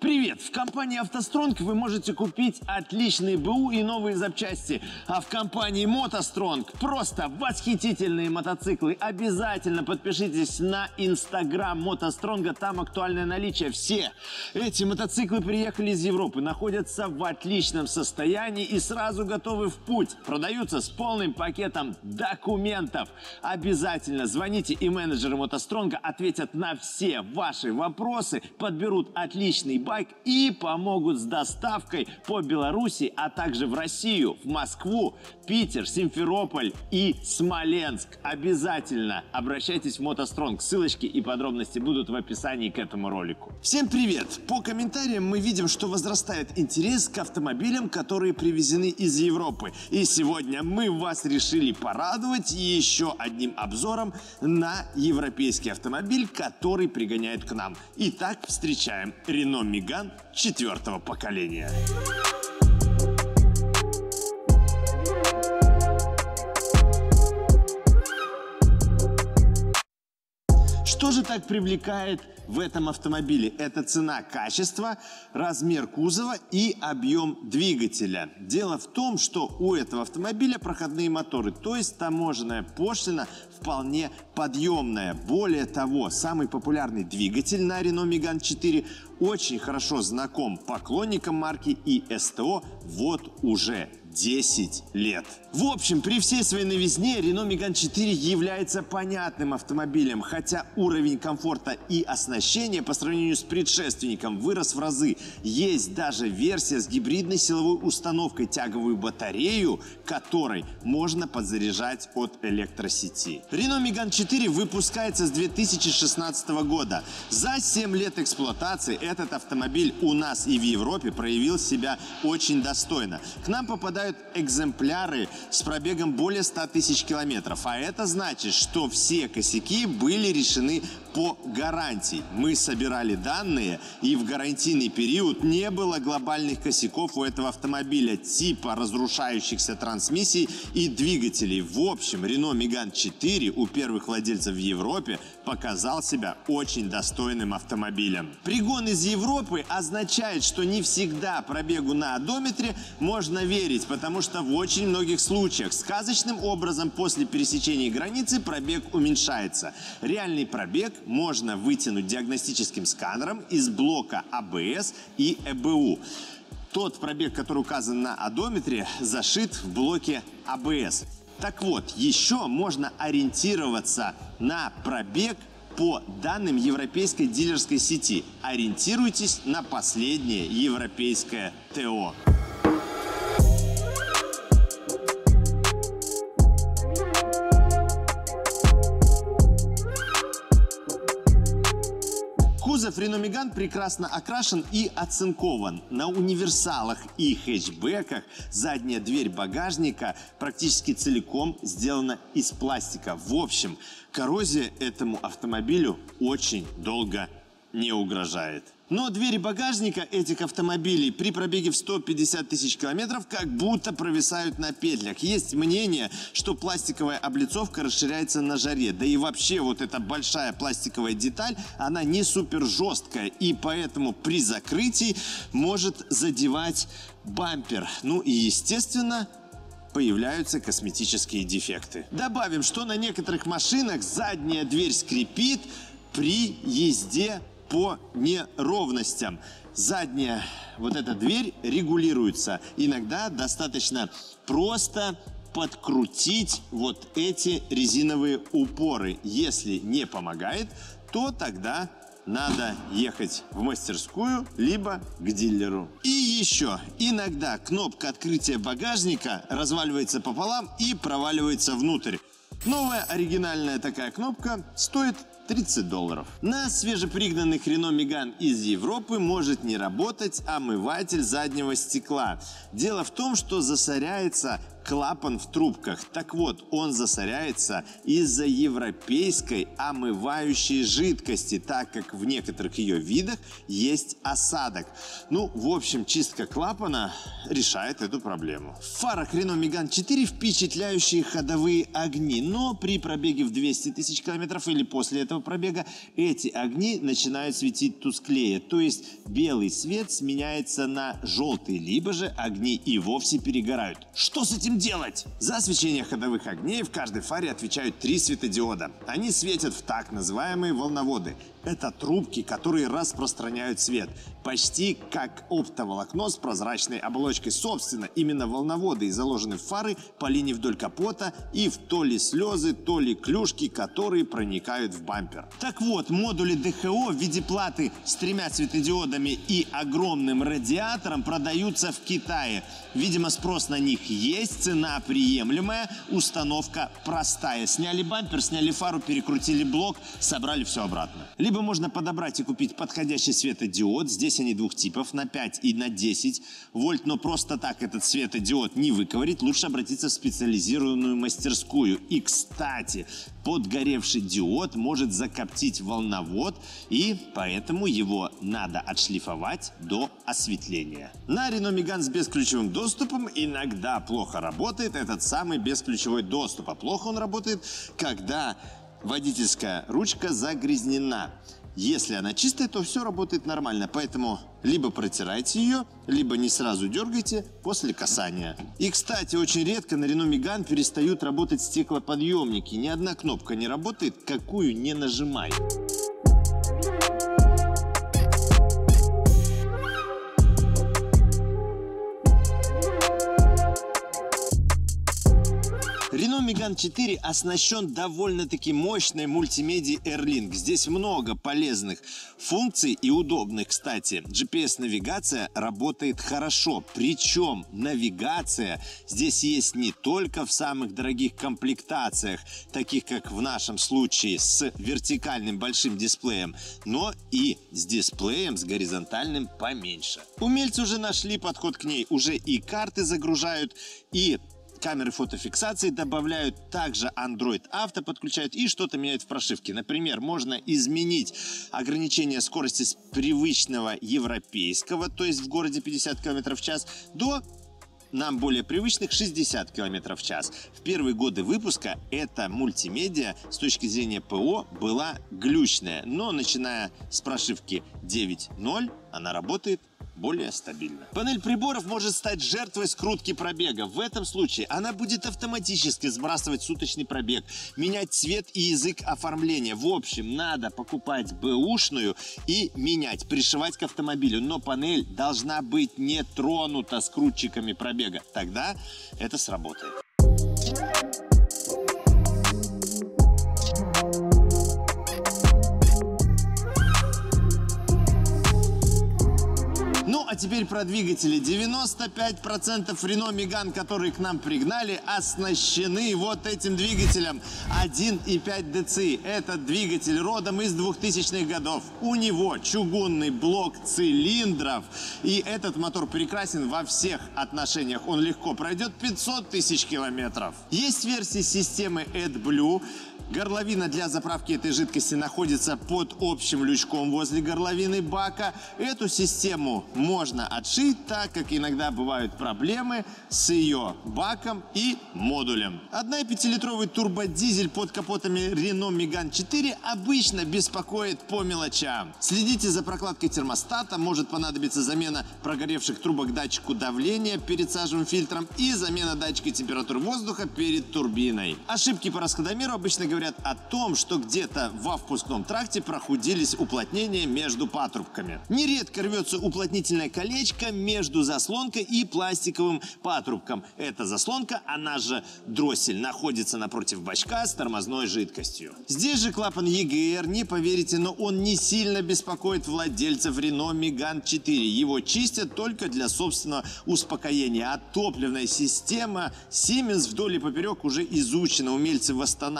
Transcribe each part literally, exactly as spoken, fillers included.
Привет! В компании «АвтоСтронг» вы можете купить отличные БУ и новые запчасти. А в компании «МотоСтронг» просто восхитительные мотоциклы. Обязательно подпишитесь на инстаграм «МотоСтронга», там актуальное наличие. Все эти мотоциклы приехали из Европы, находятся в отличном состоянии и сразу готовы в путь. Продаются с полным пакетом документов. Обязательно звоните, и менеджеры «МотоСтронга» ответят на все ваши вопросы, подберут отличный байк и помогут с доставкой по Беларуси, а также в Россию, в Москву, Питер, Симферополь и Смоленск. Обязательно обращайтесь в «МотоСтронг». Ссылочки и подробности будут в описании к этому ролику. Всем привет! По комментариям мы видим, что возрастает интерес к автомобилям, которые привезены из Европы. И сегодня мы вас решили порадовать еще одним обзором на европейский автомобиль, который пригоняют к нам. Итак, встречаем Renault Megane четвертого поколения. Что же так привлекает в этом автомобиле? Это цена, качество, размер кузова и объем двигателя. Дело в том, что у этого автомобиля проходные моторы, то есть таможенная пошлина вполне подъемная. Более того, самый популярный двигатель на Renault Megane четыре очень хорошо знаком поклонникам марки и СТО вот уже десять лет. В общем, при всей своей новизне Renault Megane четыре является понятным автомобилем, хотя уровень комфорта и оснащения по сравнению с предшественником вырос в разы. Есть даже версия с гибридной силовой установкой, тяговую батарею, которой можно подзаряжать от электросети. Renault Megane четыре выпускается с две тысячи шестнадцатого года. За семь лет эксплуатации этот автомобиль у нас и в Европе проявил себя очень достойно. К нам попадают экземпляры с пробегом более ста тысяч километров, а это значит, что все косяки были решены по гарантии. Мы собирали данные, и в гарантийный период не было глобальных косяков у этого автомобиля, типа разрушающихся трансмиссий и двигателей. В общем, Renault Megane четыре у первых владельцев в Европе показал себя очень достойным автомобилем. Пригон из Европы означает, что не всегда пробегу на одометре можно верить, потому что в очень многих случаях сказочным образом после пересечения границы пробег уменьшается. Реальный пробег можно вытянуть диагностическим сканером из блока А Б С и Э Б У. Тот пробег, который указан на одометре, зашит в блоке А Б С. Так вот, еще можно ориентироваться на пробег по данным европейской дилерской сети. Ориентируйтесь на последнее европейское Т О. Кузов Renault Megane прекрасно окрашен и оцинкован. На универсалах и хэтчбеках задняя дверь багажника практически целиком сделана из пластика. В общем, коррозия этому автомобилю очень долго не угрожает. Но двери багажника этих автомобилей при пробеге в сто пятьдесят тысяч километров как будто провисают на петлях. Есть мнение, что пластиковая облицовка расширяется на жаре. Да и вообще вот эта большая пластиковая деталь, она не супер жесткая. И поэтому при закрытии может задевать бампер. Ну и естественно, появляются косметические дефекты. Добавим, что на некоторых машинах задняя дверь скрипит при езде по неровностям. Задняя вот эта дверь регулируется. Иногда достаточно просто подкрутить вот эти резиновые упоры. Если не помогает, то тогда надо ехать в мастерскую, либо к дилеру. И еще, иногда кнопка открытия багажника разваливается пополам и проваливается внутрь. Новая оригинальная такая кнопка стоит тридцать долларов. На свежепригнанных Renault Megane из Европы может не работать омыватель заднего стекла. Дело в том, что засоряется клапан в трубках. Так вот, он засоряется из-за европейской омывающей жидкости, так как в некоторых ее видах есть осадок. Ну, в общем, чистка клапана решает эту проблему. В фарах Renault Megane четыре впечатляющие ходовые огни, но при пробеге в двести тысяч километров или после этого пробега эти огни начинают светить тусклее, то есть белый свет сменяется на желтый, либо же огни и вовсе перегорают. Что с этим делать? За освещение ходовых огней в каждой фаре отвечают три светодиода. Они светят в так называемые волноводы. Это трубки, которые распространяют свет, почти как оптоволокно с прозрачной оболочкой. Собственно, именно волноводы и заложены в фары по линии вдоль капота и в то ли слезы, то ли клюшки, которые проникают в бампер. Так вот, модули дэ ха о в виде платы с тремя светодиодами и огромным радиатором продаются в Китае. Видимо, спрос на них есть, цена приемлемая, установка простая. Сняли бампер, сняли фару, перекрутили блок, собрали все обратно. Либо можно подобрать и купить подходящий светодиод. Здесь они двух типов, на пять и на десять вольт, но просто так этот светодиод не выковырить. Лучше обратиться в специализированную мастерскую. И, кстати, подгоревший диод может закоптить волновод, и поэтому его надо отшлифовать до осветления. На Renault Megane с бесключевым доступом иногда плохо работает этот самый бесключевой доступ. А плохо он работает, когда водительская ручка загрязнена. Если она чистая, то все работает нормально, поэтому либо протирайте ее, либо не сразу дергайте после касания. И, кстати, очень редко на Renault Megane перестают работать стеклоподъемники. Ни одна кнопка не работает, какую не нажимай. Renault Megane четыре оснащен довольно-таки мощной мультимедией Airlink. Здесь много полезных функций и удобных, кстати. джи пи эс-навигация работает хорошо. Причем навигация здесь есть не только в самых дорогих комплектациях, таких как в нашем случае с вертикальным большим дисплеем, но и с дисплеем с горизонтальным поменьше. Умельцы уже нашли подход к ней. Уже и карты загружают, и камеры фотофиксации добавляют, также Android Auto подключают и что-то меняют в прошивке. Например, можно изменить ограничение скорости с привычного европейского, то есть в городе пятьдесят километров в час, до нам более привычных шестьдесят километров в час. В первые годы выпуска эта мультимедиа с точки зрения ПО была глючная, но начиная с прошивки девять ноль она работает более стабильно. Панель приборов может стать жертвой скрутки пробега. В этом случае она будет автоматически сбрасывать суточный пробег, менять цвет и язык оформления. В общем, надо покупать бэушную и менять, пришивать к автомобилю. Но панель должна быть не тронута скрутчиками пробега. Тогда это сработает. Ну, а теперь про двигатели. девяносто пять процентов Renault Megane, которые к нам пригнали, оснащены вот этим двигателем один и пять дэ цэ. Этот двигатель родом из двухтысячных годов. У него чугунный блок цилиндров. И этот мотор прекрасен во всех отношениях. Он легко пройдет пятьсот тысяч километров. Есть версии системы AdBlue. Горловина для заправки этой жидкости находится под общим лючком возле горловины бака. Эту систему можно отшить, так как иногда бывают проблемы с ее баком и модулем. одна и пять литровый турбодизель под капотами Renault Megane четыре обычно беспокоит по мелочам. Следите за прокладкой термостата, может понадобиться замена прогоревших трубок датчику давления перед сажевым фильтром и замена датчика температуры воздуха перед турбиной. Ошибки по расходомеру обычно говорят о том, что где-то во впускном тракте прохудились уплотнения между патрубками. Нередко рвется уплотнительное колечко между заслонкой и пластиковым патрубком. Эта заслонка, она же дроссель, находится напротив бачка с тормозной жидкостью. Здесь же клапан и гэ эр, не поверите, но он не сильно беспокоит владельцев Renault Megane четыре. Его чистят только для собственного успокоения. А топливная система Siemens вдоль и поперек уже изучена. Умельцы восстанавливают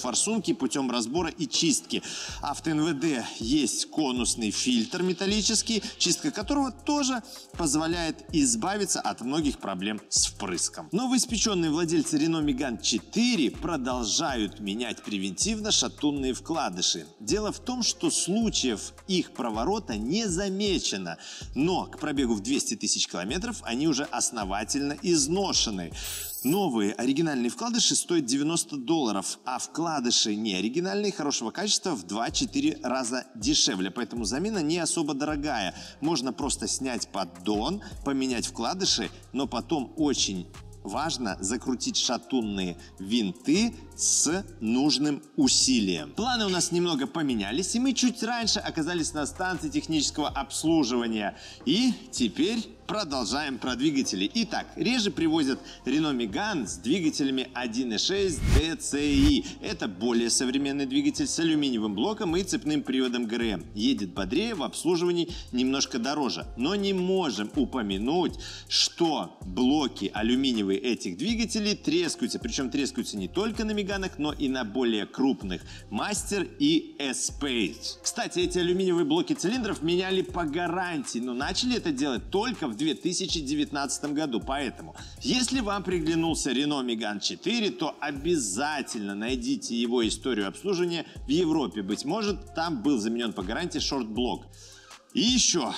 форсунки путем разбора и чистки. Авто эн вэ дэ есть конусный фильтр металлический, чистка которого тоже позволяет избавиться от многих проблем с впрыском. Новоиспеченные владельцы Renault Megane четыре продолжают менять превентивно шатунные вкладыши. Дело в том, что случаев их проворота не замечено, но к пробегу в двести тысяч километров они уже основательно изношены. Новые оригинальные вкладыши стоят девяносто долларов, а вкладыши неоригинальные хорошего качества в два-четыре раза дешевле, поэтому замена не особо дорогая. Можно просто снять поддон, поменять вкладыши, но потом очень важно закрутить шатунные винты с нужным усилием. Планы у нас немного поменялись, и мы чуть раньше оказались на станции технического обслуживания. И теперь продолжаем про двигатели. Итак, реже привозят Renault Megane с двигателями один и шесть ди ци и. Это более современный двигатель с алюминиевым блоком и цепным приводом гэ эр эм. Едет бодрее, в обслуживании немножко дороже. Но не можем упомянуть, что блоки алюминиевые этих двигателей трескаются. Причем трескаются не только на Меганах, но и на более крупных Master и Espace. Кстати, эти алюминиевые блоки цилиндров меняли по гарантии, но начали это делать только в две тысячи девятнадцатом году. Поэтому, если вам приглянулся Renault Megane четыре, то обязательно найдите его историю обслуживания в Европе. Быть может, там был заменен по гарантии шорт-блок. И еще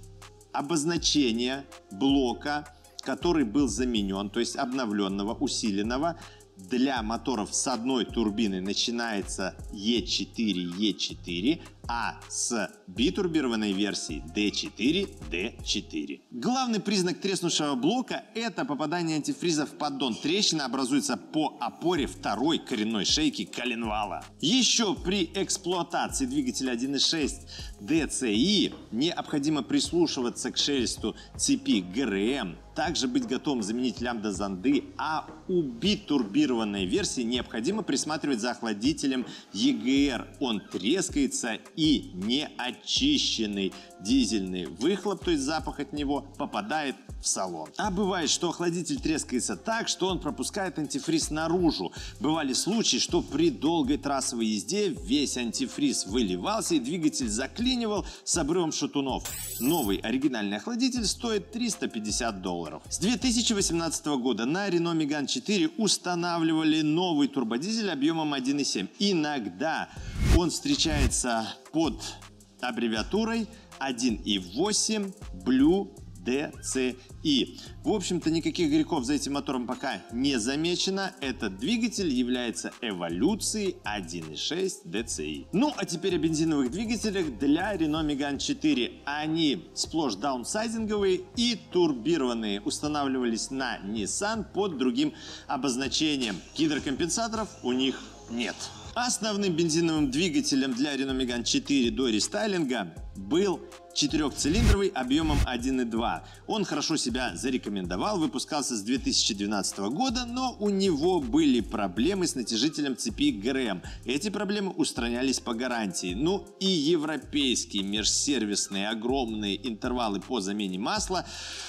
обозначение блока, который был заменен, то есть обновленного, усиленного, для моторов с одной турбиной начинается и четыре и четыре, а с битурбированной версии ди четыре ди четыре. Главный признак треснувшего блока – это попадание антифриза в поддон. Трещина образуется по опоре второй коренной шейки коленвала. Еще при эксплуатации двигателя один и шесть ди ци и необходимо прислушиваться к шелесту цепи гэ эр эм, также быть готовым заменить лямбда-зонды, а у битурбированной версии необходимо присматривать за охладителем и джи эр. Он трескается, и неочищенный дизельный выхлоп, то есть запах от него, попадает в салон. А бывает, что охладитель трескается так, что он пропускает антифриз наружу. Бывали случаи, что при долгой трассовой езде весь антифриз выливался и двигатель заклинивал с обрывом шатунов. Новый оригинальный охладитель стоит триста пятьдесят долларов. С две тысячи восемнадцатого года на Renault Megane четыре устанавливали новый турбодизель объемом один и семь. Иногда он встречается под аббревиатурой один и восемь блю ди ци и. В общем-то, никаких грехов за этим мотором пока не замечено. Этот двигатель является эволюцией один и шесть ди ци и. Ну, а теперь о бензиновых двигателях для Renault Megane четыре. Они сплошь даунсайзинговые и турбированные. Устанавливались на Nissan под другим обозначением. Гидрокомпенсаторов у них нет. Основным бензиновым двигателем для Renault Megane четыре до рестайлинга был четырехцилиндровый объемом один и два. Он хорошо себя зарекомендовал, выпускался с две тысячи двенадцатого года, но у него были проблемы с натяжителем цепи гэ эр эм. Эти проблемы устранялись по гарантии. Ну и европейские межсервисные огромные интервалы по замене масла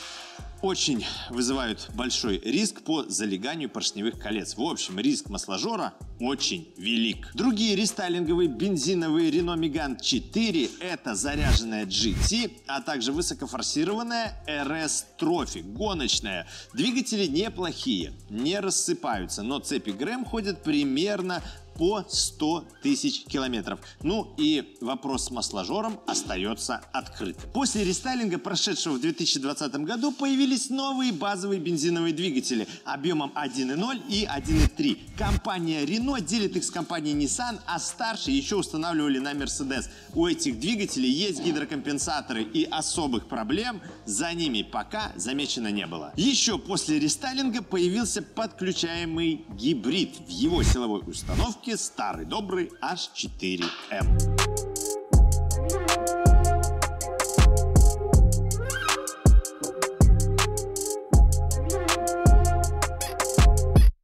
очень вызывают большой риск по залеганию поршневых колец. В общем, риск масложора очень велик. Другие рестайлинговые бензиновые Renault Megane четыре – это заряженная джи ти, а также высокофорсированная эр эс Trophy, гоночная. Двигатели неплохие, не рассыпаются, но цепи гэ эр эм ходят примерно по сто тысяч километров. Ну и вопрос с масложором остается открытым. После рестайлинга, прошедшего в две тысячи двадцатом году, появились новые базовые бензиновые двигатели объемом один и ноль и один и три. Компания Renault делит их с компанией Nissan, а старшие еще устанавливали на Mercedes. У этих двигателей есть гидрокомпенсаторы, и особых проблем за ними пока замечено не было. Еще после рестайлинга появился подключаемый гибрид. В его силовой установке старый добрый эйч четыре эм. Все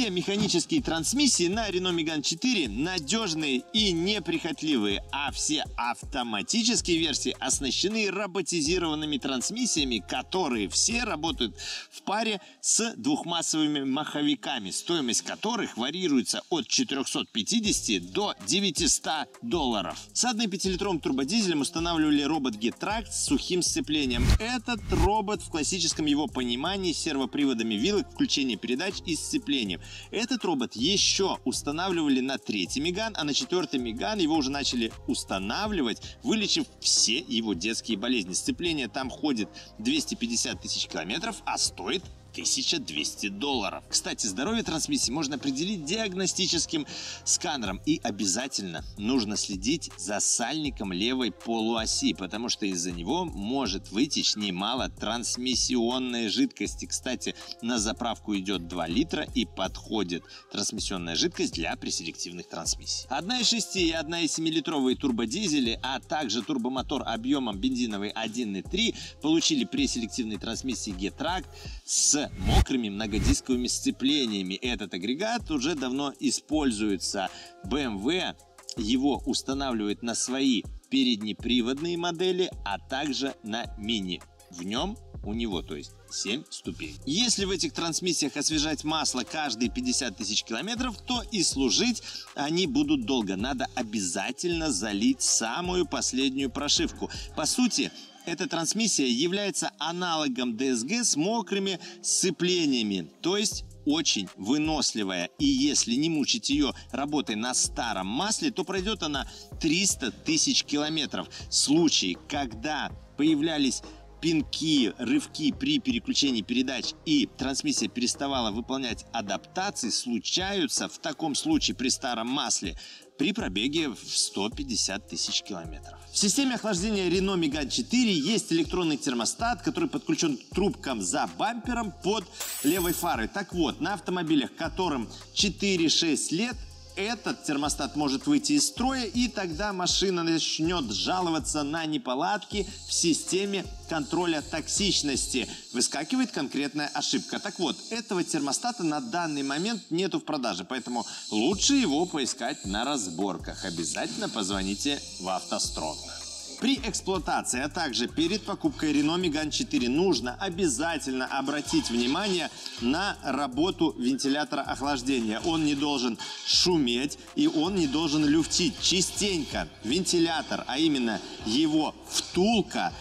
Все механические трансмиссии на Renault Megane четыре надежные и неприхотливые, а все автоматические версии оснащены роботизированными трансмиссиями, которые все работают в паре с двухмассовыми маховиками, стоимость которых варьируется от четырёхсот пятидесяти до девятисот долларов. С одним пятилитровым турбодизелем устанавливали робот Getract с сухим сцеплением. Этот робот в классическом его понимании с сервоприводами вилок, включение передач и сцеплением. Этот робот еще устанавливали на третий Megane, а на четвертый Megane его уже начали устанавливать, вылечив все его детские болезни. Сцепление там ходит двести пятьдесят тысяч километров, а стоит тысяча двести долларов. Кстати, здоровье трансмиссии можно определить диагностическим сканером. И обязательно нужно следить за сальником левой полуоси, потому что из-за него может вытечь немало трансмиссионной жидкости. Кстати, на заправку идет два литра и подходит трансмиссионная жидкость для преселективных трансмиссий. одна и шесть и одна и семь литровые турбодизели, а также турбомотор объемом бензиновый один и три получили преселективные трансмиссии Getract с мокрыми многодисковыми сцеплениями. Этот агрегат уже давно используется. бэ эм вэ его устанавливает на свои переднеприводные модели, а также на мини. В нем у него, то есть, семь ступеней. Если в этих трансмиссиях освежать масло каждые пятьдесят тысяч километров, то и служить они будут долго. Надо обязательно залить самую последнюю прошивку. По сути, эта трансмиссия является аналогом дэ эс гэ с мокрыми сцеплениями, то есть очень выносливая. И если не мучить ее работой на старом масле, то пройдет она триста тысяч километров. Случаи, когда появлялись пинки, рывки при переключении передач и трансмиссия переставала выполнять адаптации, случаются в таком случае при старом масле при пробеге в сто пятьдесят тысяч километров. В системе охлаждения Renault Megane четыре есть электронный термостат, который подключен к трубкам за бампером под левой фарой. Так вот, на автомобилях, которым четыре-шесть лет, этот термостат может выйти из строя, и тогда машина начнет жаловаться на неполадки в системе контроля токсичности. Выскакивает конкретная ошибка. Так вот, этого термостата на данный момент нету в продаже, поэтому лучше его поискать на разборках. Обязательно позвоните в АвтоСтрон. При эксплуатации, а также перед покупкой Renault Megane четыре нужно обязательно обратить внимание на работу вентилятора охлаждения. Он не должен шуметь и он не должен люфтить. Частенько вентилятор, а именно его втулка,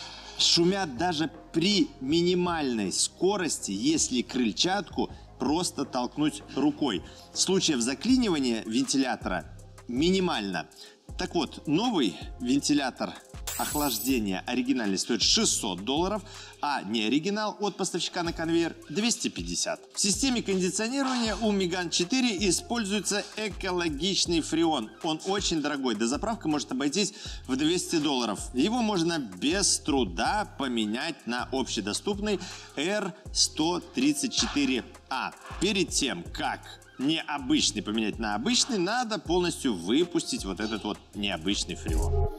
шумят даже при минимальной скорости, если крыльчатку просто толкнуть рукой. Случаев заклинивания вентилятора минимально. Так вот, новый вентилятор охлаждения оригинальный стоит шестьсот долларов, а не оригинал от поставщика на конвейер двести пятьдесят. В системе кондиционирования у Megane четыре используется экологичный фреон. Он очень дорогой, дозаправка может обойтись в двести долларов. Его можно без труда поменять на общедоступный эр сто тридцать четыре а. Перед тем, как необычный поменять на обычный, надо полностью выпустить вот этот вот необычный фреон.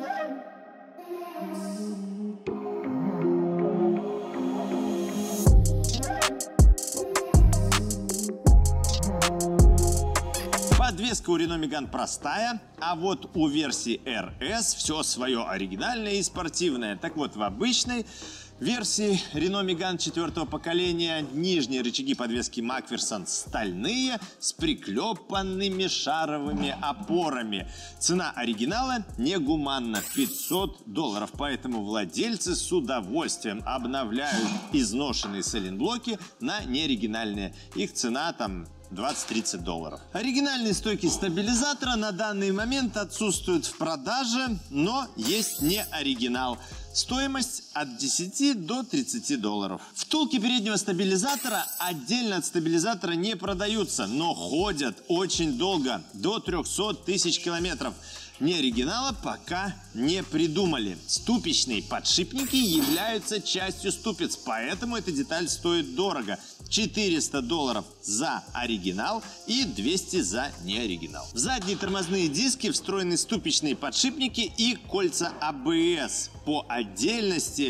Подвеска у Renault Megane простая, а вот у версии эр эс все свое оригинальное и спортивное. Так вот, в обычной версии Renault Megane четвертого поколения нижние рычаги подвески Macpherson стальные с приклепанными шаровыми опорами. Цена оригинала негуманна — пятьсот долларов, поэтому владельцы с удовольствием обновляют изношенные сайлентблоки на неоригинальные. Их цена там двадцать-тридцать долларов. Оригинальные стойки стабилизатора на данный момент отсутствуют в продаже, но есть не оригинал. Стоимость от десяти до тридцати долларов. Втулки переднего стабилизатора отдельно от стабилизатора не продаются, но ходят очень долго, до трёхсот тысяч километров. Не оригинала пока не придумали. Ступичные подшипники являются частью ступиц, поэтому эта деталь стоит дорого. четыреста долларов за оригинал и двести за неоригинал. В задние тормозные диски встроены ступичные подшипники и кольца а бэ эс. По отдельности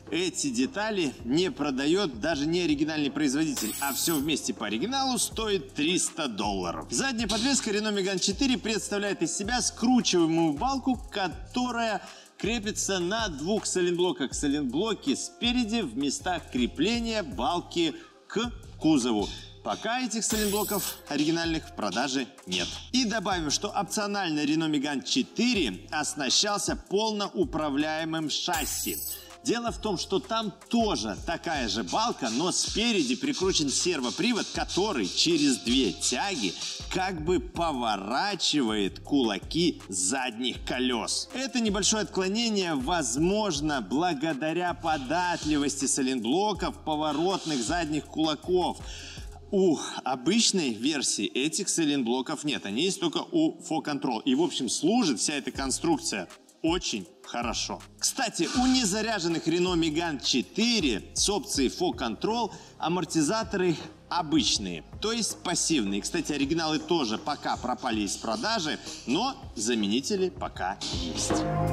эти детали не продает даже не оригинальный производитель, а все вместе по оригиналу стоит триста долларов. Задняя подвеска Renault Megane четыре представляет из себя скручиваемую балку, которая крепится на двух сайлентблоках. Сайлентблоки спереди в местах крепления балки к кузову. Пока этих сайлентблоков оригинальных в продаже нет. И добавим, что опционально Renault Megane четыре оснащался полноуправляемым шасси. Дело в том, что там тоже такая же балка, но спереди прикручен сервопривод, который через две тяги как бы поворачивает кулаки задних колес. Это небольшое отклонение возможно благодаря податливости сайлентблоков поворотных задних кулаков. У обычной версии этих сайлентблоков нет, они есть только у фор контрол. И в общем служит вся эта конструкция очень хорошо. Кстати, у незаряженных Renault Megane четыре с опцией фор контрол амортизаторы обычные, то есть пассивные. Кстати, оригиналы тоже пока пропали из продажи, но заменители пока есть.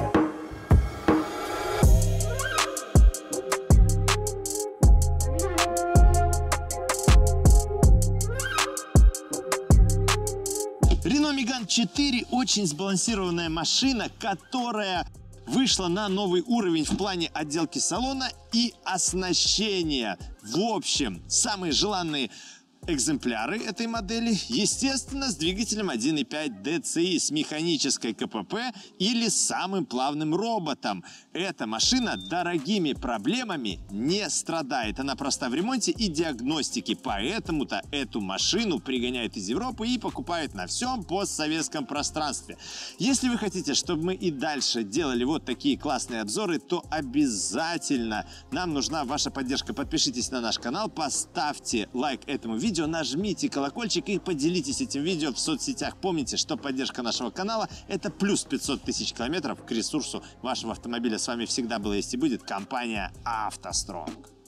Renault Megane четыре очень сбалансированная машина, которая вышла на новый уровень в плане отделки салона и оснащения. В общем, самые желанные экземпляры этой модели, естественно, с двигателем один и пять ди си и с механической ка пэ пэ или с самым плавным роботом. Эта машина дорогими проблемами не страдает. Она проста в ремонте и диагностике, поэтому-то эту машину пригоняют из Европы и покупают на всем постсоветском пространстве. Если вы хотите, чтобы мы и дальше делали вот такие классные обзоры, то обязательно нам нужна ваша поддержка. Подпишитесь на наш канал, поставьте лайк этому видео, нажмите колокольчик и поделитесь этим видео в соцсетях. Помните, что поддержка нашего канала – это плюс пятьсот тысяч километров к ресурсу вашего автомобиля. С вами всегда была, есть и будет компания «АвтоСтронг».